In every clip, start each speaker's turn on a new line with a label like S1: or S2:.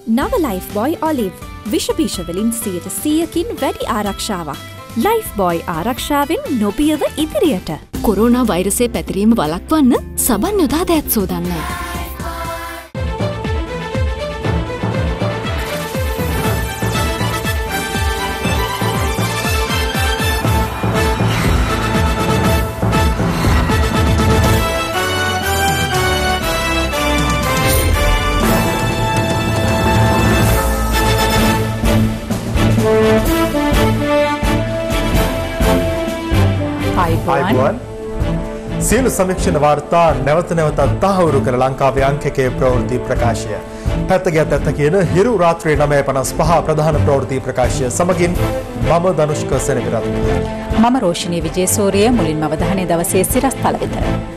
S1: නව ලයිෆ්බොයි ඔලිව් විෂබීජ වලින් 100%කින් වැඩි ආරක්ෂාවක්. ලයිෆ්බොයි ආරක්ෂාවෙන් නොපියව ඉදිරියට.
S2: කොරෝනා වෛරසයේ පැතිරීම වළක්වන්න සබන් යොදා දෑත් සෝදන්න.
S3: සියලු සමීක්ෂණ වාර්තා නැවත නැවතත් තහවුරු කර ලංකාවේ අංකකයේ ප්‍රවෘත්ති ප්‍රකාශය. පැත්තගත් ඇත්ත කියන හිරු රාත්‍රියේ 9:55 ප්‍රධාන ප්‍රවෘත්ති ප්‍රකාශය සමගින් මම ධනුෂ්ක සෙනවිරත්න.
S4: මම රෝෂිනී විජේසූරිය. මුලින්ම අවධානය දවසේ සිරස්තල වෙත.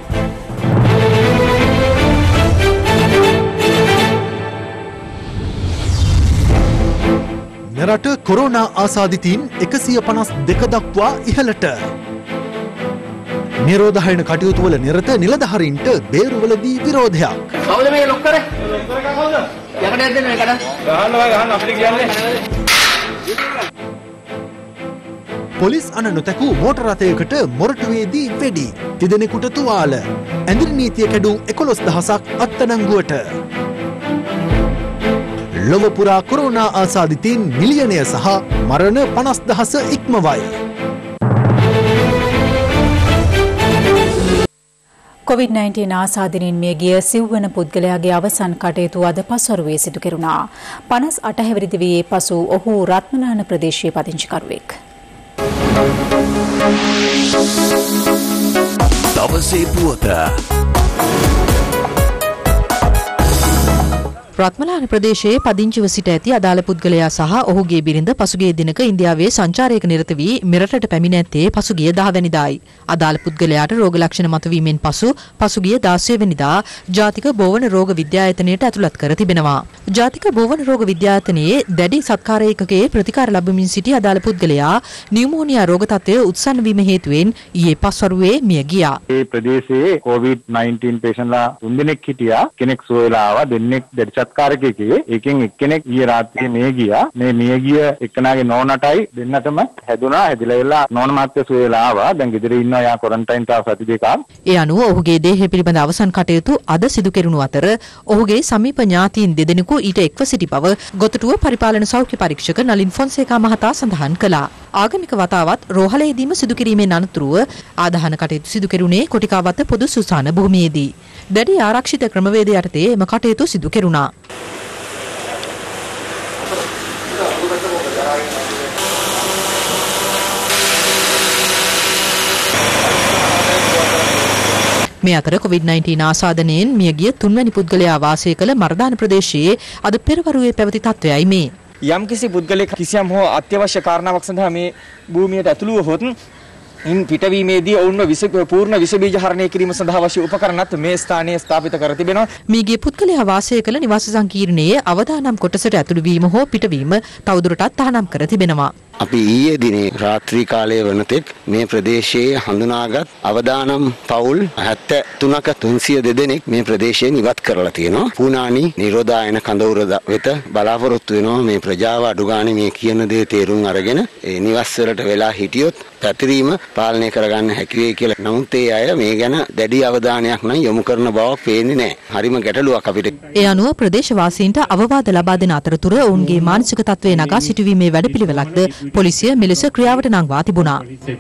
S5: මෙරට කොරෝනා ආසාදිතයින් 152 දක්වා ඉහළට. නිරෝධායන කටයුතු වල නිරත නිලධාරීන්ට බේරුවලදී විරෝධයක්.
S6: කවුද මේ ලොක් කරේ? කවුද? යකඩයක් දෙන්න මේකට. ගහන්න අපිට කියන්නේ.
S5: පොලිස් අණ නොතකූ මෝටර රථයකට මොරටුවේදී වෙඩි. තිදෙනෙකුට තුවාල. ඇඳිරි නීතිය කැඩූ 11000ක් අත්අඩංගුවට. ලොව පුරා කොරෝනා ආසාදිතයින් මිලියනය සහ මරණ 50000 ඉක්මවයි.
S4: COVID-19 ආසාදනයෙන් මිය ගිය සිව්වන පුද්ගලයාගේ අවසන් කටයුතු අද පස්වරුවේ සිදු කෙරුණා. 58 හැවිරිදි වී පසු ඔහු රත්මලාන ප්‍රදේශයේ පදිංචිකරුවෙක්.
S7: දවසේ පුවත.
S8: රත්මලාන ප්‍රදේශයේ පදිංචිව සිට ඇති අදාළ පුද්ගලයා සහ ඔහුගේ බිරිඳ පසුගිය දිනක ඉන්දියාවේ සංචාරයක නිරත වී මෙරටට පැමිණ ඇත්තේ පසුගිය 10 වෙනිදායි. අදාළ පුද්ගලයාට රෝග ලක්ෂණ මතුවීමෙන් පසු පසුගිය 16 වෙනිදා ජාතික බෝවන රෝග විද්‍යායතනයට ඇතුළත් කර තිබෙනවා. ජාතික බෝවන රෝග විද්‍යායතනයේ දැඩි සත්කාර ඒකකයේ ප්‍රතිකාර ලැබමින් සිටි අදාළ පුද්ගලයා නියුමෝනියා රෝග තත්ත්වය උත්සන්න වීම හේතුවෙන් ඊයේ පස්වරුවේ මිය ගියා.
S9: මේ ප්‍රදේශයේ COVID-19 පේෂන්ට්ලා 3 දෙනෙක් හිටියා. කෙනෙක් සුව වෙලා ආවා. දෙන්නෙක් දැඩි සත්කාරකයෙක්ගේ ඒකෙන් එක්කෙනෙක් ඊයේ රාත්‍රියේ මිය ගියා. මේ මිය ගිය එක්කනාගේ නෝනටයි දෙන්නටම හැදුනා. හැදිලා වෙලා නෝන මාත්‍ය සුව වෙලා ආවා. දැන් ගෙදර ඉන්නවා. යා ක්වොරන්ටයින් තාව සති දෙකක්.
S8: ඒ අනුව ඔහුගේ දේහය පිළිබඳ අවසන් කටයුතු අද සිදු කෙරුණු අතර ඔහුගේ සමීප ඥාතීන් දෙදෙනෙකු ඊට එක්ව සිටි බව ගොතටුව පරිපාලන සෞඛ්‍ය පරීක්ෂක නලින් ෆොන්සේකා මහතා සඳහන් කළා. ආගමික වතාවත් රෝහලේදීම සිදු කිරීමෙන් අනතුරුව ආදාහන කටයුතු සිදු කෙරුණේ කොටිකාවත පොදු සුසාන භූමියේදී. දැඩි ආරක්ෂිත ක්‍රමවේද යටතේ එම කටයුතු සිදු කෙරුණා. මේ අතර COVID-19 ආසාදනයෙන් මියගිය 3 වැනි පුද්ගලයා වාසය කළ මර්දාන ප්‍රදේශයේ අද පෙරවරුවේ පැවති තත්ත්වයයි මේ.
S6: යම්කිසි පුද්ගලයෙක් කිසියම් හෝ අත්‍යවශ්‍ය කාරණාවක් සඳහා මේ භූමියට ඇතුළු වුවහොත් ඉන් පිටවීමේදී ඔවුන්ව පූර්ණ විස බීජ හරණය කිරීම සඳහා අවශ්‍ය උපකරණත් මේ ස්ථානයේ ස්ථාපිත කර තිබෙනවා.
S8: මියගිය පුද්ගලයා වාසය කළ නිවාස සංකීර්ණයේ අවදානම් කොටසට ඇතුළු වීම හෝ පිටවීම තවදුරටත් තහනම් කර තිබෙනවා.
S10: අපි ඊයේ දිනේ රාත්‍රී කාලයේ වනතෙක් මේ ප්‍රදේශයේ හඳුනාගත් අවදානම් පවුල් 73ක 302 දෙනෙක් මේ ප්‍රදේශයෙන් ඉවත් කරලා තියෙනවා. පුනානි නිරෝධායන කඳවුර වෙත බලාපොරොත්තු වෙනවා මේ ප්‍රජාව අඩු ගානේ මේ කියන දේ තේරුම් අරගෙන ඒ නිවස් වලට වෙලා හිටියොත් පැතිරීම පාලනය කරගන්න හැකි වෙයි කියලා. නමුත් ඒ අය මේ ගැන දැඩි අවධානයක් නම් යොමු කරන බවක් පේන්නේ නැහැ. හරිම ගැටලුවක් අපිට.
S8: ඒ අනුව ප්‍රදේශවාසීන්ට අවවාද ලබා දෙන අතරතුර ඔවුන්ගේ මානසික තත්ත්වය නගා සිටුවීමේ වැඩපිළිවෙලක්ද පොලිසිය මෙලෙස ක්‍රියාවට නංවා තිබුණා.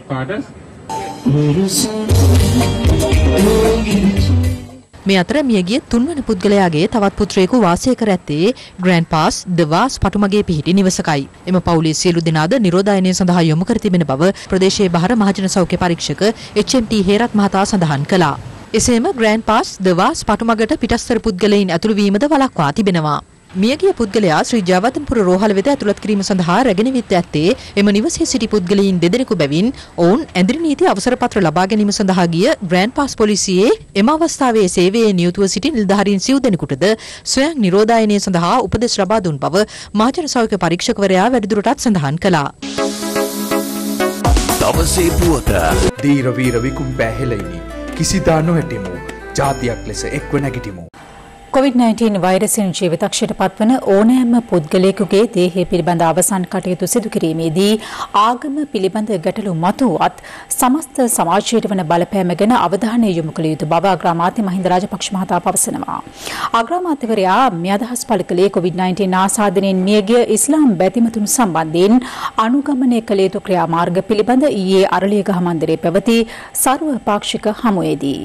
S8: මේ අතර මියගිය 3 වන පුද්ගලයාගේ තවත් පුත්‍රයෙකු වාසය කර ඇත්තේ ග්‍රෑන්ඩ් පාස් දවාස් පටුමගේ පිහිටි නිවසකයි. එම පවුලේ සියලු දෙනාද නිරෝධායනය සඳහා යොමු කර තිබෙන බව ප්‍රදේශයේ බහර මහජන සෞඛ්‍ය පරීක්ෂක HMT හේරත් මහතා සඳහන් කළා. එසේම ග්‍රෑන්ඩ් පාස් දවාස් පටුමගට පිටස්තර පුද්ගලයින් ඇතුළු වීමද වළක්වා තිබෙනවා. මියගිය පුද්ගලයා ශ්‍රී ජයවර්ධනපුර රෝහල වෙත ඇතුළත් කිරීම සඳහා රැගෙන විත් ඇත්තේ එම නිවසේ සිටි පුද්ගලයින් දෙදෙනෙකු බැවින් ඔවුන් ඇඳිරි නීති අවසර පත්‍ර ලබා ගැනීම සඳහා ගිය ග්‍රෑන්ඩ් පාස් පොලිසියේ එම අවස්ථාවේ සේවයේ නියුතුව සිටි නිලධාරීන් සිව් දෙනෙකුටද ස්වයං නිරෝධායනය සඳහා උපදෙස් ලබා දුන් බව මහජන සෞඛ්‍ය පරීක්ෂකවරයා වැඩිදුරටත් සඳහන් කළා.
S7: දවසේ පුවත.
S11: දීර වීර විකුම් බැහැලෙයිනි. කිසිදා නොහැටිමු. ජාතියක් ලෙස එක්ව නැගිටිමු.
S4: COVID-19 වෛරසයෙන් ජීවිතක්ෂයට පත්වන ඕනෑම පුද්ගලයෙකුගේ දේහය පිළිබඳ අවසන් කටයුතු සිදු කිරීමේදී ආගම පිළිබඳ ගැටලු මතුවත් සමස්ත සමාජයට වන බලපෑම ගැන අවධානය යොමු කළ යුතු බව අග්‍රාමාත්‍ය මහින්ද රාජපක්ෂ මහතා පවසනවා. අග්‍රාමාත්‍යවරයා මේ අදහස් පළ කළේ COVID-19 ආසාදනයෙන් මියගිය ඉස්ලාම් බැතිමතුන් සම්බන්ධයෙන් අනුගමනය කළ යුතු ක්‍රියාමාර්ග පිළිබඳ ඊයේ අරලියගහ මන්දිරයේ පැවති සර්ව පාක්ෂික හමුවේදී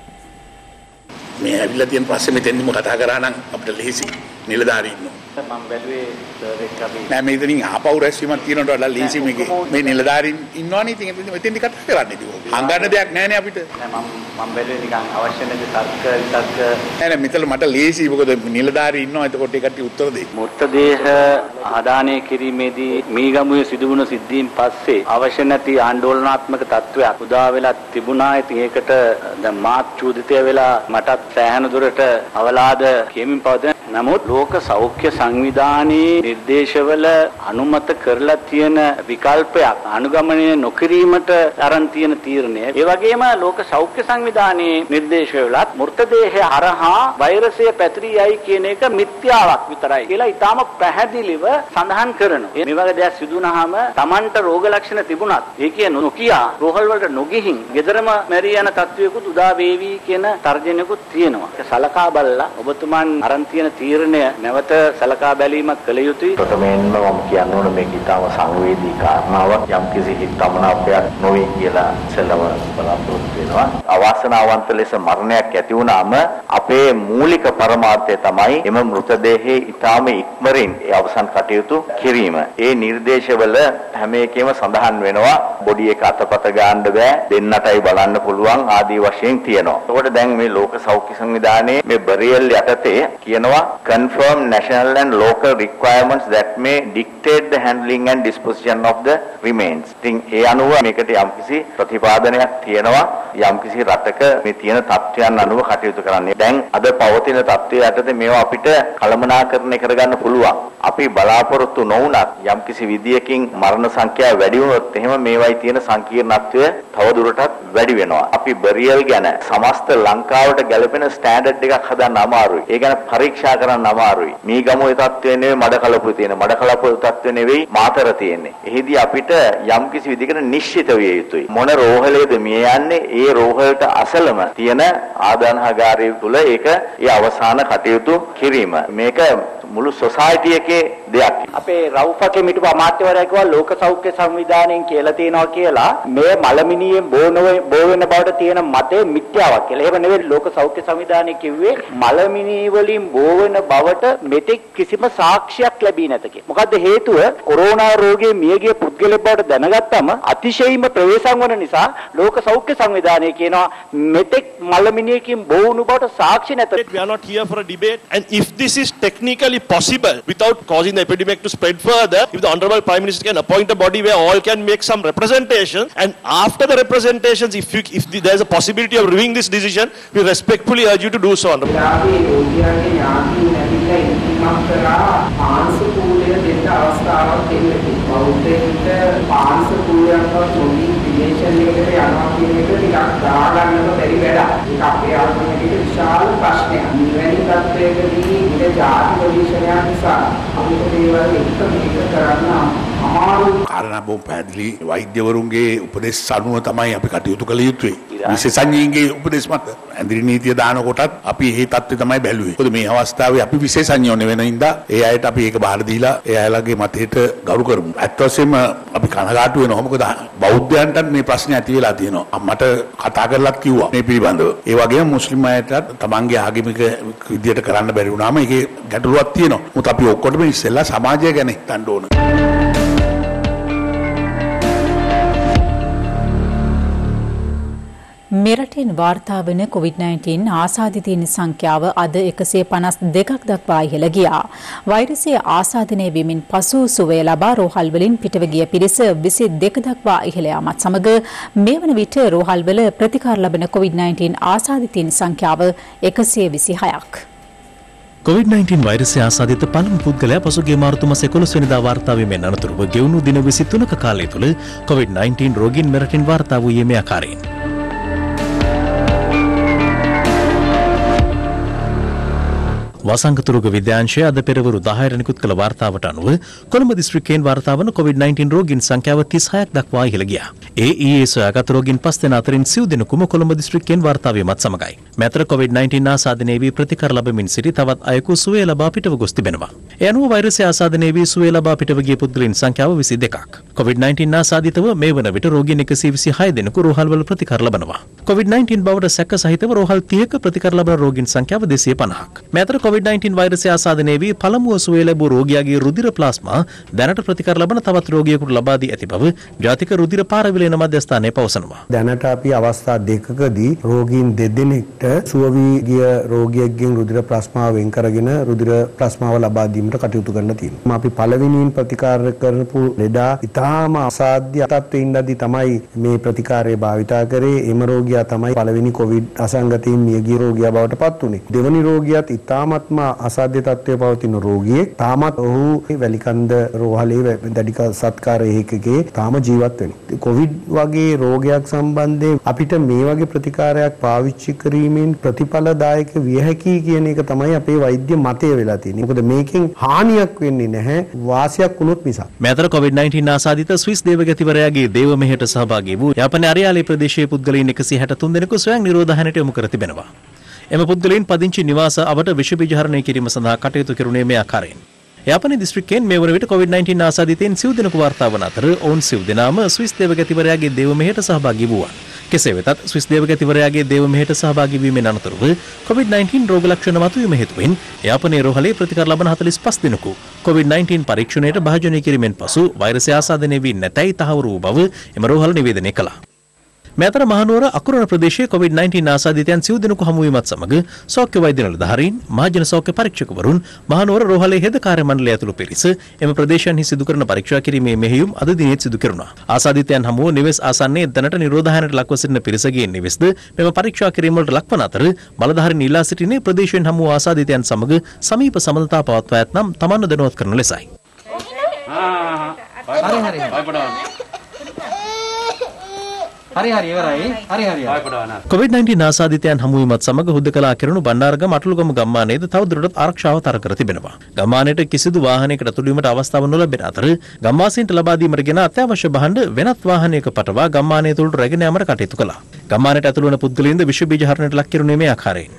S11: මේ ඇවිල්ලා තියෙන පස්සේ මෙතෙන්දිම කතා කරා නම් අපිට ලෙහෙසි නිලධාරීන් ඉන්නවා.
S12: මම බැලුවේ සර් එක්ක අපි
S11: නෑ මේ ඉතින් ආපහු රැස්වීමක් තියෙනවට වඩා ලෙහෙසි මේකේ මේ නිලධාරීන් ඉන්නවනේ ඉතින් මෙතෙන්දි කතා කරන්නේ ඉතින්. හංගන්න දෙයක් නෑනේ අපිට.
S12: නෑ මම බැලුවේ නිකන් අවශ්‍ය නැති තර්ක විතර්ක
S11: නෑ මෙතන මට ලෙහෙසි මොකද නිලධාරීන් ඉන්නවා එතකොට ඒ කට්ටිය උත්තර දෙයි.
S12: මෘතදේහ ආදානය කිරීමේදී මීගමුවේ සිදුවුණු සිද්ධීන් පස්සේ අවශ්‍ය නැති ආందోලනාත්මක තත්වයක් උදා වෙලා තිබුණා. ඉතින් ඒකට දැන් මාත් චූදිතය වෙලා මටත් සෑහෙන දුරට අවලාද කියමින් පවතින. නමුත් ලෝක සෞඛ්‍ය සංවිධානයේ නිර්දේශවල අනුමත කරලා තියෙන විකල්පයක් අනුගමනය නොකිරීමට අරන් තියෙන තීරණය. ඒ වගේම ලෝක සෞඛ්‍ය සංවිධානයේ නිර්දේශවලත් මෘතදේහය හරහා වෛරසය පැතිරී යයි කියන එක මිත්‍යාවක් විතරයි කියලා ඊටාම පැහැදිලිව සඳහන් කරනවා. මේ වගේ දෙයක් සිදු වුණාම Tamanට රෝග ලක්ෂණ තිබුණත් ඒ කිය නොකිය රෝහල් වලට නොගිහින් ගෙදරම මැරී යන තත්වයකුත් උදා වේවි කියන තර්ජනයකුත් තියෙනවා. ඒක සලකා බලලා ඔබතුමන් අරන් තියෙන තීරණය නැවත සලකා බැලීමක් කළ යුතුයි.
S13: ප්‍රථමයෙන්ම මම කියන්න ඕන මේක ඉතාම සංවේදී කාරණාවක්. යම්කිසි හිතමනාපයක් නොවේ කියලා සෙලව බලාපොරොත්තු වෙනවා. අවාසනාවන්ත ලෙස මරණයක් ඇති වුණාම අපේ මූලික පරමාර්ථය තමයි එම මෘතදේහයේ ඉතාම ඉක්මරින් ඒ අවසන් කටයුතු කිරීම. ඒ නිර්දේශවල හැම එකෙම සඳහන් වෙනවා බොඩි එක අතපත ගන්න බෑ දෙන්නටයි බලන්න පුළුවන් ආදී වශයෙන් තියෙනවා. ඒකට දැන් මේ ලෝක සෞඛ්‍ය සංවිධානයේ මේ බරියල් යටතේ කියනවා confirm national and local requirements that may dictate the handling and disposition of the remains. ඉතින් ඒ අනුව මේකට යම්කිසි ප්‍රතිපාදනයක් තියෙනවා යම්කිසි රටක මේ තියෙන තත්ත්වයන් අනුව කටයුතු කරන්නේ. දැන් අද පවතින තත්ත්වය යටතේ මේවා අපිට කළමනාකරණය කරගන්න පුළුවන්. අපි බලාපොරොත්තු නොවුනත් යම්කිසි විදියකින් මරණ සංඛ්‍යාව වැඩි වුණොත් එහෙම මේවයි තියෙන සංකීර්ණත්වය තව දුරටත් වැඩි වෙනවා. අපි බරියල් ගැන සමස්ත ලංකාවට ගැලපෙන ස්ටෑන්ඩඩ් එකක් හදන්න අමාරුයි. ඒ ගැන පරීක්ෂා කරන්න අමාරුයි. මේ ගමුවේ තත්ත්වය නෙවෙයි මඩකලපුවේ තියෙන. මඩකලපුවේ තත්ත්වය නෙවෙයි මාතර තියෙන්නේ. එහිදී අපිට යම්කිසි විදිහකට නිශ්චිත විය යුතුයි. මොන රෝහලේද මිය යන්නේ? ඒ රෝහලට අසලම තියෙන ආදානහාගාරය තුල ඒක ඒ අවසාන කටයුතු කිරීම. මේක මුළු සොසයිටි එකේ දෙයක්.
S12: අපේ රවුෆගේ මිටු අමාත්‍යවරයා කිව්වා ලෝක සෞඛ්‍ය සංවිධානයෙන් කියලා තියෙනවා කියලා මේ මලමිනියෙන් බෝ වෙන බවට තියෙන මතය මිත්‍යාවක් කියලා. එහෙම නෙවෙයි ලෝක සෞඛ්‍ය සංවිධානය කිව්වේ මලමිනී වලින් බෝ වෙන බවට මෙතෙක් කිසිම සාක්ෂියක් ලැබී නැත කියලා. මොකද්ද හේතුව? කොරෝනා රෝගයේ මියගිය පුද්ගලයෙක් බවට දැනගත්තම අතිශයින්ම ප්‍රවේශම් වන නිසා ලෝක සෞඛ්‍ය සංවිධානය කියනවා මෙතෙක් මලමිනියකින් බෝ වුණු බවට සාක්ෂි නැත.
S14: We are not here for a debate, and if this is technically possible without causing the epidemic to spread further, if the Honorable Prime Minister can appoint a body where all can make some representation, and after the representations, if there is a possibility of reviewing this decision, we respectfully urge you to do so, Honorable.
S11: කාරණා බොහොම පැහැදිලි වෛද්‍යවරුන්ගේ උපදෙස් අනුව තමයි අපි කටයුතු කළ යුත්තේ. විශේෂඥයින්ගේ උපදෙස් මත ඇඳිරි නීතිය දාන කොටත් අපි මේ තත්ත්වය තමයි බැලුවේ. මොකද මේ අවස්ථාවේ අපි විශේෂඥයෝ නෙවෙන හින්දා ඒ අයට අපි ඒක බාර දීලා ඒ අයලගේ මතයට ගරු කරමු. ඇත්ත වශයෙන්ම අපි කනගාටු වෙනවා. මොකද බෞද්ධයන්ටත් මේ ප්‍රශ්නේ ඇති වෙලා තියෙනවා. මට කතා කරලත් කිව්වා මේ පිළිබඳව. ඒ වගේම මුස්ලිම් අයටත් තමන්ගේ ආගමික විදියට කරන්න බැරි වුණාම ඒකේ ගැටලුවක් තියෙනවා. මොකද අපි ඔක්කොටම ඉස්සෙල්ලා සමාජය ගැන හිතන්න ඕන.
S4: මෙරටින් වාර්තා වන COVID-19 ආසාදිතයින් සංඛ්‍යාව අද 152ක් දක්වා ඉහළ ගියා. වෛරසය ආසාදනය වීමෙන් පසු සුවය ලබා රෝහල් වලින් පිටව ගිය පිරිස 22 දක්වා ඉහළ යාමත් සමග මේ වන විට රෝහල් වල ප්‍රතිකාර ලබන COVID-19 ආසාදිතයින් සංඛ්‍යාව 126ක්.
S15: COVID-19 වෛරසය ආසාදිත පළමු පුද්ගලයා පසුගිය මාර්තු මාස 11 වෙනිදා වාර්තා වීමෙන් අනතුරුව ගෙවුණු දින 23ක කාලය තුළ COVID-19 රෝගීන් මෙරටින් වාර්තා වූයේ මේ ආකාරයෙන්. වසංගත රෝග විද්‍යාංශය අද පෙරවරු 10 නිකුත් කළ වාර්තාවට අනුව කොළඹ දිස්ත්‍රික්කයෙන් වාර්තා වන COVID-19 රෝගීන් සංඛ්‍යාව 36ක් දක්වා ඉහළ ගියා. ඊයේ සොයාගත් රෝගීන් 5 දෙනා අතරින් සිව් දෙනෙකුම කොළඹ දිස්ත්‍රික්කයෙන් වාර්තා වීමත් සමගයි. මෙතර COVID-19 ආසාදනය වී ප්‍රතිකාර ලැබමින් සිටි තවත් අයෙකු සුවය ලබා පිටව ගොස් තිබෙනවා. ඒ අනුව වෛරසය ආසාදනය වී සුවය ලබා පිටව ගිය පුද්ගලයන් සංඛ්‍යාව 22ක්. COVID-19 ආසාදිතව මේ වන විට රෝගීන් 126 දෙනෙකු රෝහල්වල ප්‍රතිකාර ලබනවා. COVID-19 බවට සැක සහිතව රෝහල් 30ක ප්‍රතිකාර ලබන රෝගීන් සංඛ්‍යාව 250ක්. මෙතර COVID-19 වෛරසය ආසාදනය වී පළමුව සුවය ලැබූ රෝගියාගේ රුධිර ප්ලාස්මා දැනට ප්‍රතිකාර ලබන තවත් රෝගියෙකුට ලබා දී ඇති බව ජාතික රුධිර පාරවිලේන මධ්‍යස්ථානයේ පවසනවා.
S16: දැනට අපි අවස්ථා දෙකකදී රෝගීන් දෙදෙනෙක්ට සුව වී ගිය රෝගියෙක්ගෙන් රුධිර ප්ලාස්මාව වෙන් කරගෙන රුධිර ප්ලාස්මාව ලබා දීමට කටයුතු කරන්න තියෙනවා. අපි පළවෙනියෙන් ප්‍රතිකාර කරපු ලෙඩා ඉතාම අසාධ්‍ය තත්ත්වයේ ඉඳදී තමයි මේ ප්‍රතිකාරය භාවිතා කරේ. එම රෝගියා තමයි පළවෙනි කොවිඩ් අසංගතයෙන් මියගිය රෝගියා බවට පත් වුණේ. දෙවනි රෝගියාත් ඉතාමත්ම අසාධ්‍ය තත්ත්වයේ පවතින රෝගියෙක්. තාමත් ඔහු වැලිකන්ද රෝහලේ දැඩි සත්කාර ඒකකේ තාම ජීවත් වෙනවා. කොවිඩ් වගේ රෝගයක් සම්බන්ධයෙන් අපිට මේ වගේ ප්‍රතිකාරයක් පාවිච්චි කිරීමෙන් ප්‍රතිඵලදායක විය හැකි කියන එක තමයි අපේ වෛද්‍ය මතය වෙලා තියෙන්නේ. මොකද මේකෙන් හානියක් වෙන්නේ නැහැ වාසියක් වුණොත් මිසක්.
S15: මෙතර COVID-19 ආසාදිත ස්විස් දේවගතිවරයාගේ දේව මෙහෙයට සහභාගී වූ යාපනයේ අරියාලේ ප්‍රදේශයේ පුද්ගලයන් 163 දෙනෙකු ස්වයං නිරෝධායනයට යොමු කර තිබෙනවා. එම පුද්ගලයන් පදිංචි නිවාස අවට විෂ බීජ හරණය කිරීම සඳහා කටයුතු කෙරුණේ මේ ආකාරයෙන්. යාපනයේ දිස්ත්‍රික්කයෙන් මේ වන විට COVID-19 ආසාදිතයින් සිව් දෙනෙකු වාර්තා වන අතර ඔවුන් සිව් දෙනාම ස්විස් දේවගතිවරයාගේ දේව මෙහෙයට සහභාගී වූවා. කෙසේ වෙතත් ස්විස් දේවගතිවරයාගේ දේව මෙහෙයට සහභාගී වීමෙන් අනතුරුව COVID-19 රෝග ලක්ෂණ මතුවීම හේතුවෙන් යාපනයේ රෝහලේ ප්‍රතිකාර ලබන 45 දෙනෙකු COVID-19 පරීක්ෂණයට භාජනය කිරීමෙන් පසු වෛරසය ආසාදනය වී නැතැයි තහවුරු වූ බව එම රෝහල නිවේදනය කළා. මෙතර මහනුවර අකුරණ ප්‍රදේශයේ COVID-19 ආසාදිතයන් සිව් දෙනෙකු හමු වීමත් සමග සෞඛ්‍ය වෛද්‍ය නිලධාරීන් මහජන සෞඛ්‍ය පරීක්ෂකවරුන් මහනුවර රෝහලේ හෙද කාර්ය මණ්ඩලය ඇතුළු පිරිස එම ප්‍රදේශයන්හි සිදු කරන පරීක්ෂා කිරීමේ මෙහෙයුම් අද දිනේත් සිදු කෙරුණා. ආසාදිතයන් හමුව නිවෙස් ආසන්නයේ දැනට නිරෝධායනයට ලක්ව සිටින පිරිසගේ නිවෙස්ද මෙම පරීක්ෂා කිරීම වලට ලක්වන අතර බලධාරීන් ඉල්ලා සිටිනේ ප්‍රදේශයෙන් හමු ආසාදිතයන් සමග සමීප සම්බන්ධතා පවත්වා ඇතනම් තමන්ව දැනුවත් කරන ලෙසයි. COVID-19 ආසාදිතයන් හමුවීමත් සමග හුදකලා කෙරුණු බණ්ඩාරගම අටලුගම ගම්මානයේද තවදුරටත් ආරක්ෂාව තර කර තිබෙනවා. ගම්මානයට කිසිදු වාහනයකට ඇතුළු වීමට අවස්ථාව නොලැබෙන අතර ගම්වාසීන්ට ලබා දීමට ගෙන අත්‍යවශ්‍ය භාණ්ඩ වෙනත් වාහනයක පටවා ගම්මානය තුළට රැගෙන යාමට කටයුතු කළා. ගම්මානයට ඇතුළු වන පුද්ගලයන්ද විෂ බීජ හරණයට ලක් කෙරුණේ මේ ආකාරයෙන්.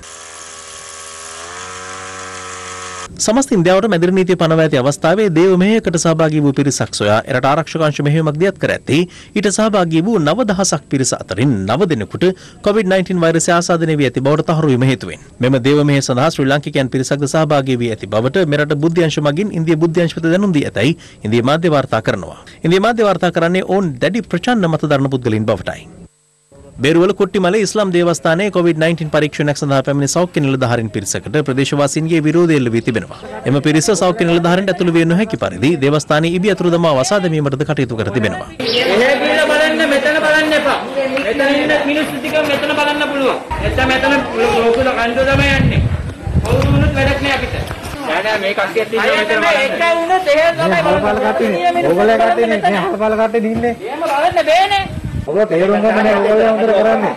S15: සමස්ත ඉන්දියාවට මැදිරි නීතිය පනවා ඇති අවස්ථාවේ දේව මෙහෙයකට සහභාගී වූ පිරිසක් සොයා එරට ආරක්ෂක අංශ මෙහෙයුමක් දියත් කර ඇත්තේ ඊට සහභාගී වූ 9000ක් පිරිස අතරින් 9 දෙනෙකුට COVID-19 වෛරසය ආසාදනය වී ඇති බවට තහවුරු වීම හේතුවෙන් මෙම දේව මෙහෙය සඳහා ශ්‍රී ලාංකිකයන් පිරිසක්ද සහභාගී වී ඇති බවට මෙරට බුද්ධ්‍යංශ මගින් ඉන්දිය බුද්ධ්‍යංශ වෙත දැනුම් දී ඇතැයි ඉන්දිය මාධ්‍ය වාර්තා කරනවා. ඉන්දිය මාධ්‍ය වාර්තා කරන්නේ ඔවුන් දැඩි ප්‍රචණ්ඩ මත දරන පුද්ගලයන් බවටයි. බේරුවල කොට්ටිමලේ ඉස්ලාම් දේවස්ථානයේ COVID-19 පරීක්ෂණයක් සඳහා පැමිණි සෞඛ්‍ය නිලධාරීන් පිරිසකට ප්‍රදේශවාසීන්ගේ විරෝධය එල්ල වී තිබෙනවා. එම පිරිස සෞඛ්‍ය නිලධාරීන්ට ඇතුළු විය නොහැකි පරිදි දේවස්ථානයේ ඉබි අතුරු දමා වසා දැමීමටද කටයුතු කර තිබෙනවා.
S17: එහෙ කියලා බලන්න මෙතන බලන්න එපා. මෙතන ඉන්න මිනිස්සු ටික මෙතන බලන්න පුළුවන්. මෙතන ලෝකුල කන්දෝ තමයි යන්නේ. කවුරුනුත් වැඩක් නෑ අපිට. නෑ මේ කට්ටියත් ඉන්නේ මෙතන බලන්න. ඒක වුණොත් එහෙ තමයි බලපල් කට්ටිය. ඕගොල්ලෝ කට්ටිය නේ හල්පල් කට්ටිය දින්නේ. එහෙම බලන්න බෑනේ. ඔබ තේරුම් ගන්න නෑ ඔයගොල්ලෝ හොඳට කරන්නේ.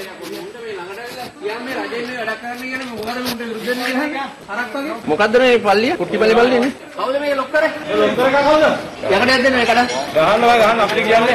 S17: මොකද්ද මේ පල්ලිය? කුට්ටි පල්ලිය බල්ලියනේ. කවුද මේ ලොක් කරේ? ලොක් කරේ කවුද? යකඩ යද්ද මේ කඩ? ගහන්න අපිට කියන්නේ.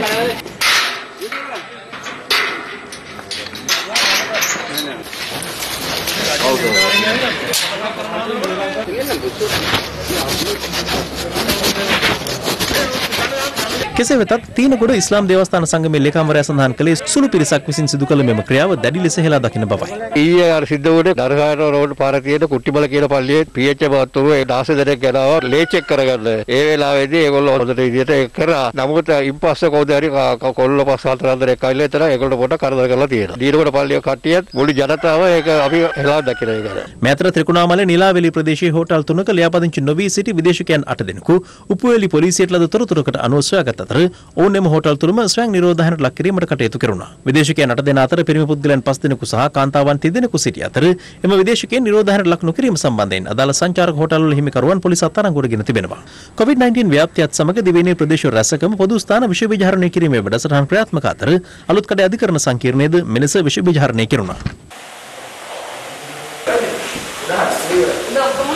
S15: කෙසේ වෙතත් තීනගොඩ ඉස්ලාම් දේවස්ථාන සංගමේ ලේකම්වරයා සඳහන් කළේ සුළු පිරිසක් විසින් සිදු කළ මෙම ක්‍රියාව දැඩි ලෙස හෙලා දකින බවයි.
S18: ඊයේ අර සිද්ධ වුණේ දරගාන රෝඩ් පාරේ තියෙන කුට්ටිබල කියන පල්ලියේ PH මහත්තුරු 16 දෙනෙක් ගෙනාවා ලේ චෙක් කරගන්න. ඒ වෙලාවේදී ඒගොල්ලෝ හොඳට විදියට ඒක කරා. නමුත් ඉම්පස්සේ කවුද හරි කොල්ල පස් හතර දෙනෙක් ආවිල්ලා එතන ඒගොල්ලෝ පොඩ කරදර කරලා තියෙනවා. දීනගොඩ පල්ලිය කට්ටියත් මුළු ජනතාව ඒක අපි හෙලා දකින එක.
S15: මෙතර ත්‍රිකුණාමලේ නිලාවැලි ප්‍රදේශයේ හෝටල් 3ක ලියාපදිංචි නොවී සිටි විදේශිකයන් 8 දෙනෙකු උපුවැලි පොලිසියට ලද තොරතුරකට අනුව සොයාගත් අතර ඔවුන් හෝටල් තුරම ස්වයං නිරෝධායනයට ලක් කිරීමට කටයුතු කෙරුණා. විදේශිකයන් 8 දෙනා අතර පිරිමි පුද්ගලයන් 5 දෙනෙකු සහ කාන්තාවන් 30 දෙනෙකු සිටි අතර එම විදේශිකයන් නිරෝධායනයට ලක් නොකිරීම සම්බන්ධයෙන් අදාළ සංචාරක හෝටල් වල හිමිකරුවන් පොලිස් අත්අඩංගුවට ගෙන තිබෙනවා. COVID-19 ව්‍යාප්තියත් සමග දිවයිනේ ප්‍රදේශ රැසකම පොදු ස්ථාන විෂ බීජ හරණය කිරීමේ වැඩසටහන් ක්‍රියාත්මක අතර අලුත් කඩේ අධිකරණ සංකීර්ණයේද මෙලෙස විෂ බීජ හරණය කෙරුණා.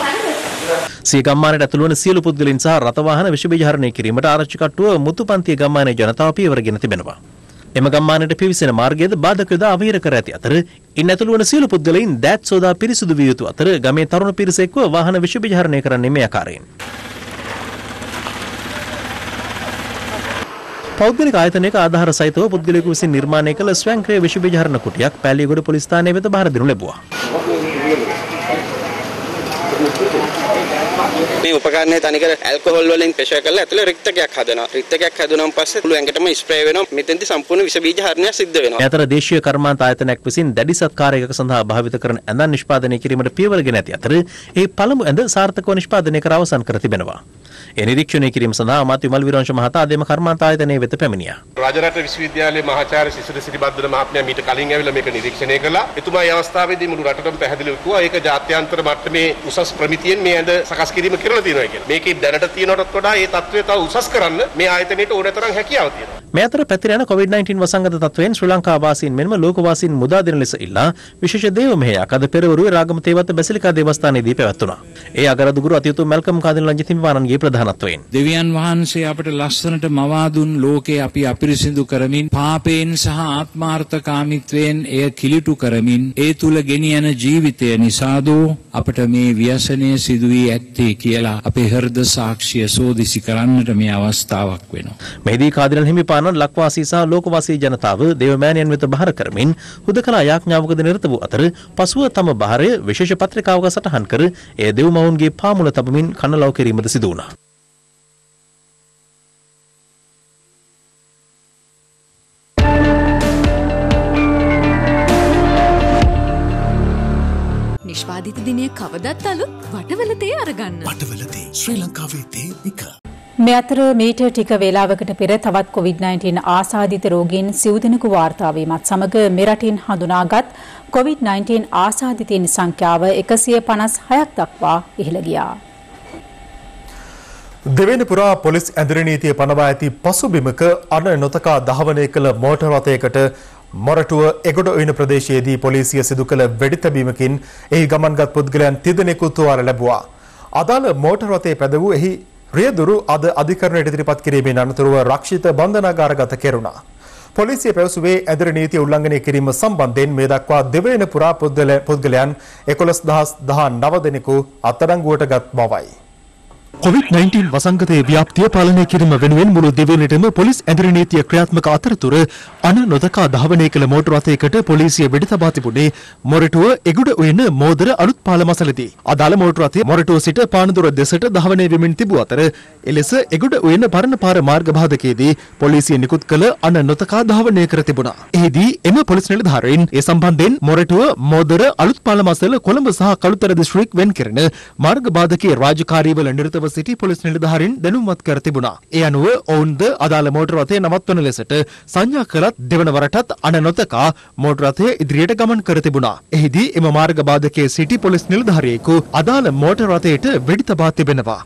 S15: සිය ගම්මානයට ඇතුළු වන සියලු පුද්ගලයන් සහ රථවාහන විෂ බීජ හරණය කිරීමට ආරක්ෂක කට්ටුව මුතුපන්තිය ගම්මානයේ ජනතාව පියවරගෙන තිබෙනවා. එම ගම්මානයට පිවිසෙන මාර්ගයේද බාධක යොදා අවහිර කර ඇති අතර ඉන් ඇතුළු වන සියලු පුද්ගලයන් දෑත් සෝදා පිරිසුදු විය යුතු අතර ගමේ තරුණ පිරිස එක්ව වාහන විෂ බීජ හරණය කරන්නේ මේ ආකාරයෙන්. පෞද්ගලික ආයතනයක ආධාර සහිතව පුද්ගලයෙකු විසින් නිර්මාණය කළ ස්වයංක්‍රීය විෂ බීජ හරණ කුටියක් පෑලියගොඩ පොලිස් ස්ථානයේ වෙත බාර දෙනු ලැබුවා.
S19: මේ උපකරණය තනිකර ඇල්කොහොල් වලින් ප්‍රෙෂර් කරලා ඇතුලේ රික්තකයක් හදනවා. රික්තකයක් හැදුනන් පස්සේ මුළු ඇඟටම ස්ප්‍රේ වෙනවා. මෙතෙන්දී සම්පූර්ණ විෂ බීජ හරණයක් සිද්ධ වෙනවා. මේ අතර දේශීය කර්මාන්ත ආයතනයක් විසින් දැඩි සත්කාරයක සඳහා භාවිත කරන ඇඳන් නිෂ්පාදනය කිරීමට පියවරගෙන ඇති අතර ඒ පළමු ඇඳ සාර්ථකව නිෂ්පාදනය කර අවසන් කර තිබෙනවා. ඒ නිරීක්ෂණය කිරීම සඳහා අමාත්‍ය විමල් විරංශ මහතා අදම කර්මාන්ත ආයතනයේ වෙත පැමිණියා.
S20: රාජරට විශ්වවිද්‍යාලයේ මහාචාර්ය සිසිර සිරිබද්දන මහත්මයා මීට කලින් ඇවිල්ලා මේක නිරීක්ෂණය කළා. එතුමා මේ අවස්ථාවේදී මුළු රටටම පැහැදිලිව කිව්වා ඒක ජාත්‍යන්තර මට්ටමේ උසස් ප්‍රමිතියෙන් මේ ඇඳ සකස් කිරීම කරලා තියෙනවා කියලා. මේකේ දැනට තියෙනටත් වඩා මේ තත්ත්වය තව උසස් කරන්න මේ ආයතනයට ඕනතරම් හැකියාව තියෙනවා.
S15: මේ අතර පැතිර යන COVID-19 වසංගත තත්ත්වයෙන් ශ්‍රී ලංකා වාසීන් මෙන්ම ලෝක වාසීන් මුදා දෙන ලෙස ඉල්ලා විශේෂ දේව මෙහෙයක් අද පෙරවරුවේ රාගම තේවත්ත බැසිලිකා දේවස්ථානයේදී පැවැත්වුණා. ඒ අගරදුගුරු අතිඋතුම් මල්කම් කාදින ලංජිත හිමිපාණන්ගේ ප්‍රධානත්වයෙන්
S21: දෙවියන් වහන්සේ අපට ලස්සනට මවා දුන් ලෝකේ අපි අපිරිසිදු කරමින් පාපයෙන් සහ ආත්මාර්ථකාමීත්වයෙන් එය කිලිටු කරමින් ඒ තුල ගෙනියන ජීවිතය නිසාදෝ අපට මේ ව්‍යසනය සිදු වී ඇත්තේ කියලා අපේ හෘද සාක්ෂිය සෝදිසි කරන්නට මේ අවස්ථාවක් වෙනවා.
S15: මෙහිදී කාදිනල් හිමිපාණන් ලක්වාසී සහ ලෝකවාසී ජනතාව දේවමෑණියන් වෙත බහර කරමින් හුදකලා යාඥාවකද නිරත වූ අතර පසුව තම බහරය විශේෂ පත්‍රිකාවක සටහන් කර එය දෙව්මවුන්ගේ පාමුල තබමින් කන්නලව් කිරීමද සිදු වුණා.
S2: නිෂ්පාදිත දිනය කවදත් අලුත් වටවල තේ අරගන්න.
S7: වටවල තේ ශ්‍රී ලංකාවේ තේ එක.
S4: මේ අතර මීට ටික වේලාවකට පෙර තවත් COVID-19 ආසාදිත රෝගීන් සිව් දෙනෙකු වාර්තා වීමත් සමග මෙරටින් හඳුනාගත් COVID-19 ආසාදිතයින් සංඛ්‍යාව 156ක් දක්වා ඉහළ ගියා.
S3: දෙවෙනි පුරා පොලිස් ඇඳිරි නීතිය පනවා ඇති පසුබිමක අන නොතකා දහවනය කළ මෝටර් රථයකට මොරටුව එගොඩ උයන ප්‍රදේශයේදී පොලිසිය සිදු කළ වෙඩි තැබීමකින් එහි ගමන්ගත් පුද්ගලයන් 30 දෙනෙකු තුවාල ලැබුවා. අදාළ මෝටර් රථයේ පැද වූ එහි රියදුරු අද අධිකරණයට ඉදිරිපත් කිරීමෙන් අනතුරුව රක්ෂිත බන්ධනාගාරගත කෙරුණා. පොලිසිය පැවසුවේ ඇඳිරි නීතිය උල්ලංඝනය කිරීම සම්බන්ධයෙන් මේ දක්වා දෙවෙනි පුරා පුද්ගලයන් 11019 දෙනෙකු අත්අඩංගුවට ගත් බවයි.
S5: COVID-19 වසංගතයේ ව්‍යාප්තිය පාලනය කිරීම වෙනුවෙන් මුළු දෙවෙනිටම පොලිස් ඇඳිරි නීතිය ක්‍රියාත්මක අතරතුර අන නොදකා දහවනය කළ මෝටර් රථයකට පොලිසිය වෙඩි තබා තිබුණේ මොරටුව එගොඩ උයන මෝදර අලුත් පාල මසලදී. අදාළ මෝටර් රථය මොරටුව සිට පානදුර දෙසට දහවනය වෙමින් තිබූ අතර එලෙස එගොඩ උයන පරණ පාර මාර්ග බාධකයේදී පොලිසිය නිකුත් කළ අන නොදකා දහවනය කර තිබුණා. එහිදී එම පොලිස් නිලධාරීන් ඒ සම්බන්ධයෙන් මොරටුව මෝදර අලුත් පාල මසල කොළඹ සහ කළුතර දිස්ත්‍රික් වෙන් කරන මාර්ග බාධකයේ රාජකාරීවල නිරතව සිටි පොලිස් නිලධාරීන් දැනුම්වත් කර තිබුණා. ඒ අනුව ඔවුන්ද අදාළ මෝටර් රථය නවත්වන ලෙසට සංඥා කළත් දෙවන වරටත් අන නොතකා මෝටර් රථය ඉදිරියට ගමන් කර තිබුණා. එහිදී එම මාර්ග බාධකයේ සිටි පොලිස් නිලධාරියෙකු අදාළ මෝටර් රථයට වෙඩි තබා තිබෙනවා.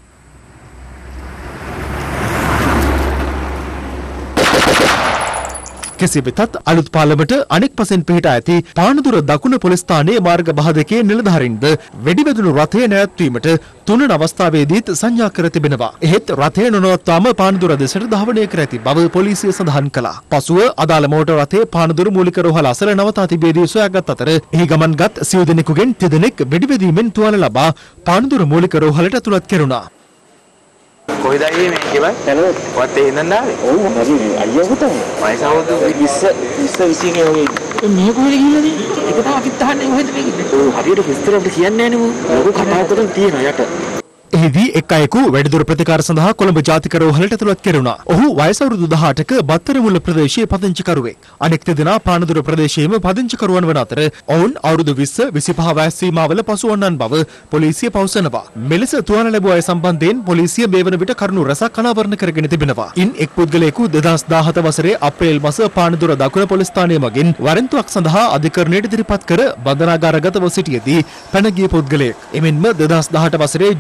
S5: කෙසේ වෙතත් අලුත් පාලමට අනෙක් පසෙන් පිහිටා ඇති පානදුර දකුණ පොලිස් ස්ථානයේ මාර්ග බාධකයේ නිලධාරීන්ද වෙඩිබැදුණු රථය නැවැත්වීමට තුන්වන අවස්ථාවේදීත් සංඥා කර තිබෙනවා. එහෙත් රථය නොනවත්වාම පානදුර දෙසට ධාවනය කර ඇති බව පොලිසිය සඳහන් කළා. පසුව අදාළ මෝටර් රථය පානදුර මූලික රෝහල අසල නවතා තිබේදී සොයාගත් අතර එහි ගමන්ගත් සිව් දෙනෙකුගෙන් 30 දෙනෙක් වෙඩිබැදීමෙන් තුවාල ලබා පානදුර මූලික රෝහලට ඇතුළත් කෙරුණා.
S22: කොහෙද අයියේ මේ ගෙවල්? නැනවත්. ඔයත් එහෙ ඉඳන් ආවේ? ඔව් හරි අයියා පුතා. වයස අවුරුදු 20 21 වගේ. මේ කොහෙද ගිහිල්ලාද? ඒක තමයි අපිත් අහන්නේ කොහෙද මේ ගිහිල්ලා? ඔව් හරියට විස්තර අපිට කියන්නේ නැහැ නේ මොකෝ. කතාව කරන් තියෙනවා යට.
S5: එහිදී එක් අයෙකු වැඩිදුර ප්‍රතිකාර සඳහා කොළඹ ජාතික රෝහලට ඇතුළත් කෙරුණා. ඔහු වයස අවුරුදු 18ක බත්තරමුල්ල ප්‍රදේශයේ පදිංචිකරුවෙක්. අනෙක් දෙදෙනා පානදුර ප්‍රදේශයේම පදිංචිකරුවන් වන අතර ඔවුන් අවුරුදු 20 25 වයස් සීමාවල පසුවන්නන් බව පොලිසිය පවසනවා. මෙලෙස තුවාල ලැබුව අය සම්බන්ධයෙන් පොලිසිය මේ වන විට කරුණු රැසක් අනාවරණ කරගෙන තිබෙනවා. ඉන් එක් පුද්ගලයෙකු 2017 වසරේ අප්‍රේල් මාස පානදුර දකුණ පොලිස් ස්ථානයේ මගින් වරෙන්තුවක් සඳහා අධිකරණයට ඉදිරිපත් කර බන්ධනාගාරගතව සිටියේදී පැන ගිය පුද්ගලයෙක්. එමෙන්ම 2018 වසරේ ජූලි මාස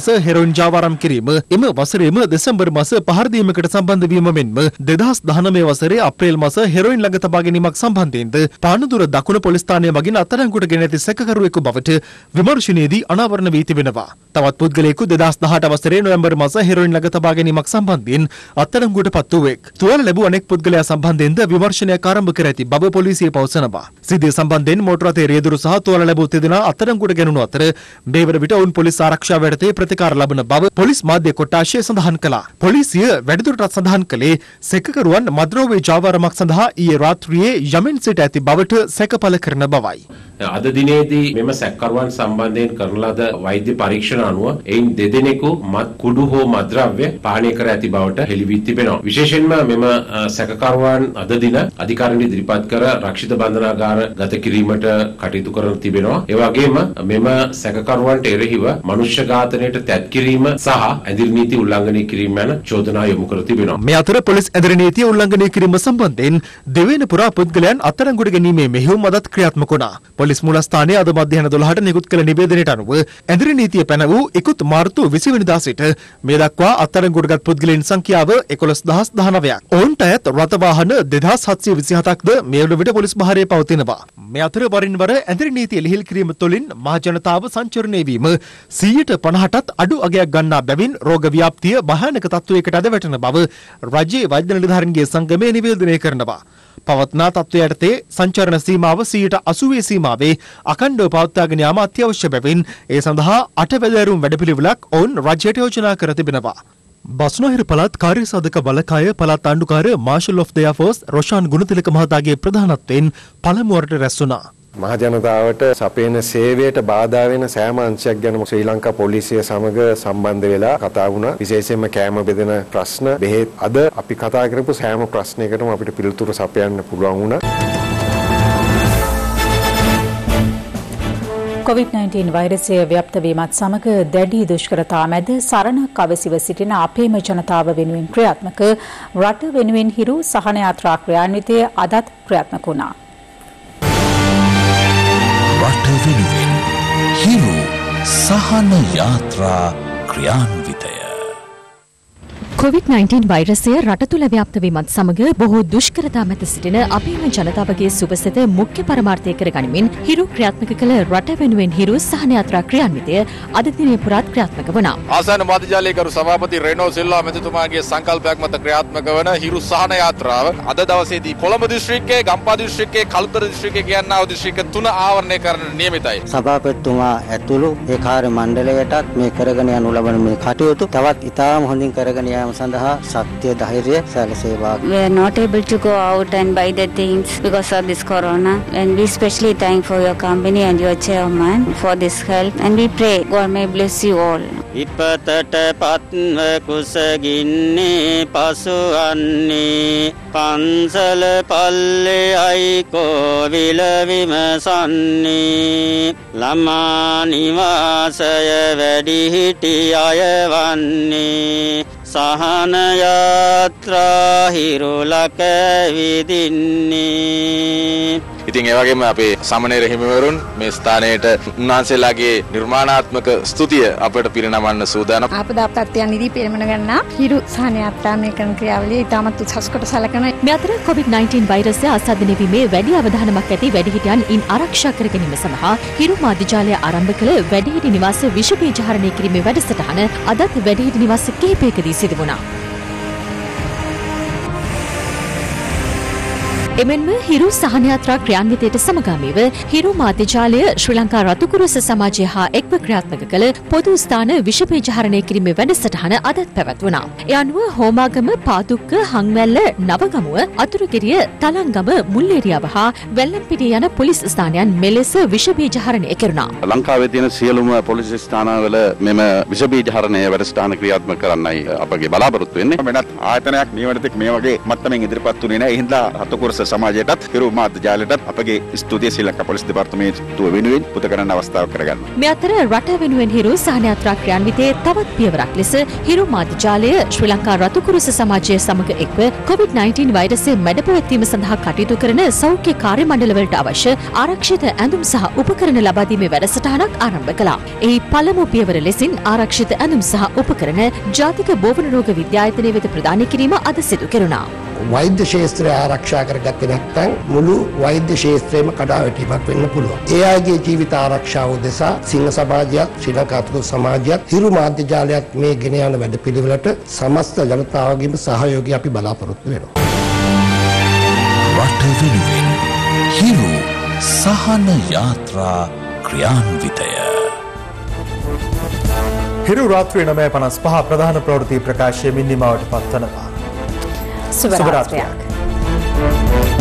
S5: මාස හෙරොයින් ජාවාරම් කිරීම එම වසරේම දෙසැම්බර් මාස පහර දීමකට සම්බන්ධ වීම මෙන්ම 2019 වසරේ අප්‍රේල් මාස හෙරොයින් ළඟ තබා ගැනීමක් සම්බන්ධයෙන්ද පානදුර දකුණු පොලිස් ස්ථානය මගින් අත්අඩංගුවට ගෙන ඇති සැකකරුවෙකු බවට විමර්ශනයේදී අනාවරණ වී තිබෙනවා. තවත් පුද්ගලයෙකු 2018 වසරේ නොවැම්බර් මාස හෙරොයින් ළඟ තබා ගැනීමක් සම්බන්ධයෙන් අත්අඩංගුවට පත් වූෙක්. තුවාල ලැබූ අනෙක් පුද්ගලයා සම්බන්ධයෙන්ද විමර්ශනයක් ආරම්භ කර ඇති බව පොලිසිය පවසනවා. සිද්ධිය සම්බන්ධයෙන් මෝටර රථයේ රියදුරු සහ තුවාල ලැබූ තිදෙනා අත්අඩංගුවට ගැනුණු අතර මේ වන විට ඔවුන් පොලිස් ආරක්ෂාව යටතේ ප්‍රතිකාර ලබන බව පොලිස් මාධ්‍ය කොට්ටාශය සඳහන් කළා. පොලිසිය වැඩිදුරටත් සඳහන් කළේ සැකකරුවන් මද්‍රෝවේ ජාවාරමක් සඳහා ඊයේ රාත්‍රියේ යමෙන් සිට ඇති බවට සැකපල කරන බවයි.
S1: අද දිනේදී මෙම සැකකරුවන් සම්බන්ධයෙන් කරන ලද වෛද්‍ය පරීක්ෂණ අනුව එයින් දෙදෙනෙකු මත් කුඩු හෝ මද්‍රව්‍ය පානය කර ඇති බවට හෙළි වී තිබෙනවා. විශේෂයෙන්ම මෙම සැකකරුවන් අද දින අධිකාරියට ඉදිරිපත් කර රක්ෂිත බන්ධනාගාර ගත කිරීමට කටයුතු කරන තිබෙනවා. ඒ වගේම මෙම සැකකරුවන්ට එරෙහිව මනුෂ්‍ය ඝාතනයට තැත් කිරීම සහ ඇඳිරි නීති උල්ලංඝනය කිරීම යන චෝදනා යොමු කර තිබෙනවා.
S5: මේ අතර පොලිස් ඇඳිරි නීතිය උල්ලංඝනය කිරීම සම්බන්ධයෙන් දෙවන පුරා පුද්ගලයන් අත්අඩංගුවට ගැනීමේ මෙහෙයුම් අදත් ක්‍රියාත්මක වුණා. පොලිස් මූලස්ථානයේ අද මධ්‍යහන 12ට නිකුත් කළ නිවේදනයට අනුව ඇඳිරි නීතිය පැන වූ ඉකුත් මාර්තු 20 වෙනිදා සිට මේ දක්වා අත්අඩංගුවටගත් පුද්ගලයන් සංඛ්‍යාව 11019ක්. ඔවුන්ට අයත් රථ වාහන 2727ක්ද මේ වන විට පොලිස් භාරයේ පවතිනවා. මේ අතර වරින් වර ඇඳිරි නීතිය ලිහිල් කිරීම තුළින් මහ ජනතාව සංචරණය වීම 150%ටත් අඩු අගයක් ගන්නා බැවින් රෝග ව්‍යාප්තිය භයානක තත්ත්වයකට අද වැටෙන බව රජයේ වෛද්‍ය නිලධාරීන්ගේ සංගමය නිවේදනය කරනවා. පවත්නා තත්ත්වය යටතේ සංචරණ සීමාව 80% සීමාවේ අඛණ්ඩව පවත්වාගෙන යාම අත්‍යවශ්‍ය බැවින් ඒ සඳහා අටවැදෑරුම් වැඩපිළිවෙලක් ඔවුන් රජයට යෝජනා කර තිබෙනවා. බස්නාහිර පළාත් කාර්යසාධක බලකාය පළාත් ආණ්ඩුකාර marshal of the air force Roshan Gunathilaka මහතාගේ ප්‍රධානත්වයෙන් පළමුවරට රැස් වුණා.
S9: මහජනතාවට සපයන සේවයට බාධා වෙන සෑම අංශයක් ගැනම ශ්‍රී ලංකා පොලිසිය සමග සම්බන්ධ වෙලා කතා වුණා. විශේෂයෙන්ම කෑම බෙදෙන ප්‍රශ්න, බෙහෙත් අද අපි කතා කරපු සෑම ප්‍රශ්නයකටම අපිට පිළිතුරු සපයන්න පුළුවන් වුණා.
S4: COVID-19 වෛරසය ව්‍යාප්ත වීමත් සමග දැඩි දුෂ්කරතා මැද සරණක් අවසිව සිටින අපේම ජනතාව වෙනුවෙන් ක්‍රියාත්මක රට වෙනුවෙන් හිරු සහන යාත්‍රා ක්‍රියාන්විතය අදත් ක්‍රියාත්මක වුණා.
S7: රට වෙනුවෙන් හිරු සහන යාත්‍රා ක්‍රියාන්විතය.
S23: COVID-19 වෛරසය රට තුළ ව්‍යාප්ත වීමත් සමග බොහෝ දුෂ්කරතා මැද සිටින අපේම ජනතාවගේ සුවසෙත මුඛ්‍ය පරමාර්ථය කර ගනිමින් හිරු ක්‍රියාත්මක කළ රට වෙනුවෙන් හිරු සහන යාත්‍රා ක්‍රියාන්විතය අද දිනේ පුරාත් ක්‍රියාත්මක වුණා.
S24: ආසන්න මාධ්‍යජාලයකරු සභාපති රෙනෝ සිල්වා මැතිතුමාගේ සංකල්පයක් මත ක්‍රියාත්මක වන හිරු සහන යාත්‍රාව අද දවසේදී කොළඹ දිස්ත්‍රික්කයේ, ගම්පහ දිස්ත්‍රික්කයේ, කළුතර දිස්ත්‍රික්කයේ කියනා වූ දිස්ත්‍රික්ක 3 ආවරණය කරන්න නියමිතයි.
S25: සභාපතිතුමා ඇතුළු ඒ කාර්ය මණ්ඩලයටත් මේ කරගෙන යනු ලබන මේ කටයුතු තවත් ඉතාම හොඳින් කරගෙන යාම සඳහා සත්‍ය ධෛර්යය සැලසේවා.
S26: We are not able to go out and buy the things because of this corona, and we especially thank for your company and your chairman for this help, and we pray God may bless you all.
S27: ඉපතට පත්ව කුසගින්නේ පසුවන්නේ පන්සල පල්ලේ අයිකෝ විල විමසන්නේ ළමා නිවාසය වැඩිහිටි අය වන්නේ සහන යාත්‍රා හිරුලක විදින්නේ.
S24: ඉතින් ඒ වගේම අපේ සමනේර හිමිවරුන් මේ ස්ථානයට උන්වහන්සේලාගේ නිර්මාණාත්මක ස්තුතිය අපට පිරිනමන්න සූදානම්.
S28: ආපදා ප්‍රත්‍යයන් නිදී පෙරමන ගන්නා හිරු සහන යාත්‍රා මේ කරන ක්‍රියාවලිය ඉතාමත් උත්සාහ කොට සලකන.
S23: මේ අතර COVID-19 වෛරසය අසාධනය වීමේ වැඩි අවධානමක් ඇති වැඩිහිටියන් ඉන් ආරක්ෂා කර ගැනීම සඳහා හිරු මාධ්‍යජාලය ආරම්භ කළ වැඩිහිටි නිවාස විෂ බීජහරණය කිරීමේ වැඩසටහන අදත් වැඩිහිටි නිවාස කිහිපයකදී සිදු වුණා. එමෙන්ම හිරු සහන යාත්‍රා ක්‍රියාන්විතයට සමගාමීව හිරු මාධ්‍යජාලය ශ්‍රී ලංකා රතුකුරුස සමාජය හා එක්ව ක්‍රියාත්මක කළ පොදු ස්ථාන විෂ බීජහරණය කිරීමේ වැඩසටහන අදත් පැවැත්වුණා. ඒ අනුව හෝමාගම, පාදුක්ක, හංවැල්ල, නවගමුව, අතුරුගිරිය, තලංගම, මුල්ලේරියාව හා වැල්ලම්පිටිය යන පොලිස් ස්ථානයන් මෙලෙස විෂ බීජහරණය කෙරුණා.
S24: ලංකාවේ තියෙන සියලුම පොලිස් ස්ථානවල මෙම විෂ බීජහරණය වැඩසටහන ක්‍රියාත්මක කරන්නයි අපගේ බලාපොරොත්තු වෙන්නේ. වෙනත් ආයතනයක් නියමනතෙක් මේ වගේ මට්ටමින් ඉදිරිපත් වුණේ නැහැ. ඒ හින්දා රතුකුරුස
S6: සමාජයටත් හිරු මාධ්‍ය ජාලයටත් අපගේ ස්තුතිය ශ්‍රී ලංකා පොලිස් දෙපාර්තමේන්තුව වෙනුවෙන් පුද කරන්න අවස්ථාවක් කරගන්නවා.
S23: මේ අතර රට වෙනුවෙන් හිරු සහනයාත්‍රා ක්‍රියාන්විතයේ තවත් පියවරක් ලෙස හිරු මාධ්‍ය ජාලය ශ්‍රී ලංකා රතුකුරුස සමාජය සමග එක්ව COVID-19 වෛරසය මැඩපැවැත්වීම සඳහා කටයුතු කරන සෞඛ්‍ය කාර්ය මණ්ඩලවලට අවශ්‍ය ආරක්ෂිත ඇඳුම් සහ උපකරණ ලබා දීමේ වැඩසටහනක් ආරම්භ කළා. එහි පළමු පියවර ලෙසින් ආරක්ෂිත ඇඳුම් සහ උපකරණ ජාතික බෝවන රෝග විද්‍යායතනය වෙත ප්‍රදානය කිරීම අද සිදු කෙරුණා.
S8: වෛද්‍ය ශාස්ත්‍රය ආරක්ෂා කරගත්තේ නැත්නම් මුළු වෛද්‍ය ශාස්ත්‍රයම කඩාවැටීමක් වෙන්න පුළුවන්. ඒ අයගේ ජීවිත ආරක්ෂාව උදෙසා සිංහ සමාජයත් ශ්‍රී ලංකා අතුරුදු සමාජයත් හිරු මාධ්‍ය ජාලයත් මේ ගෙන යන වැඩපිළිවෙලට සමස්ත ජනතාවගේම සහයෝගය අපි බලාපොරොත්තු වෙනවා.
S7: රට වෙනුවෙන් හිරු සහන යාත්‍රා ක්‍රියාන්විතය.
S3: හිරු රාත්‍රී 9:55 ප්‍රධාන ප්‍රවෘත්ති ප්‍රකාශය මින් නිමවට පත්වනවා.
S4: සුබ රාත්‍රියක්.